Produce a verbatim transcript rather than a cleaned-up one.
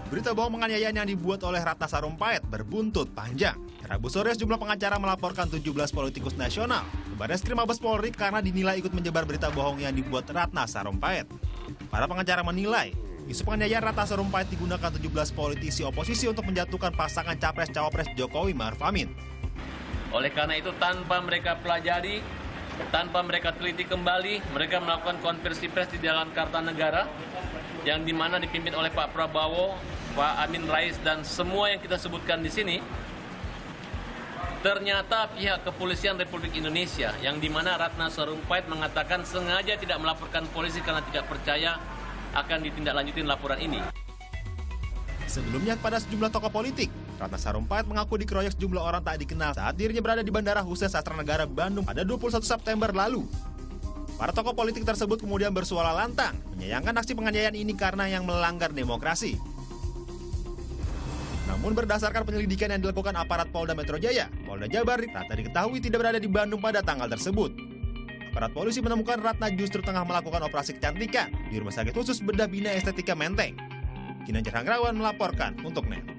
Berita bohong penganiayaan yang dibuat oleh Ratna Sarumpait berbuntut panjang. Rabu sore sejumlah pengacara melaporkan tujuh belas politikus nasional ke Barreskrim Mabes Polri karena dinilai ikut menyebar berita bohong yang dibuat Ratna Sarumpait. Para pengacara menilai, isu penganiayaan Ratna Sarumpait digunakan tujuh belas politisi oposisi untuk menjatuhkan pasangan Capres-Cawapres Jokowi Ma'ruf Amin. Oleh karena itu, tanpa mereka pelajari, tanpa mereka teliti kembali, mereka melakukan konversi pers di dalam Kartanegara, yang dimana dipimpin oleh Pak Prabowo, Pak Amin Rais, dan semua yang kita sebutkan di sini. Ternyata pihak Kepolisian Republik Indonesia, yang dimana Ratna Sarumpait mengatakan sengaja tidak melaporkan polisi karena tidak percaya akan ditindaklanjuti laporan ini. Sebelumnya pada sejumlah tokoh politik, Ratna Sarumpait mengaku dikeroyok sejumlah orang tak dikenal saat dirinya berada di Bandara Hussein Sastranegara Bandung pada dua puluh satu September lalu. Para tokoh politik tersebut kemudian bersuara lantang menyayangkan aksi penganiayaan ini karena yang melanggar demokrasi. Namun berdasarkan penyelidikan yang dilakukan aparat Polda Metro Jaya, Polda Jabar, Ratna diketahui tidak berada di Bandung pada tanggal tersebut. Aparat polisi menemukan Ratna justru tengah melakukan operasi kecantikan di Rumah Sakit Khusus Bedah Bina Estetika Menteng. Ginanjar Hangrawan melaporkan untuk N E T.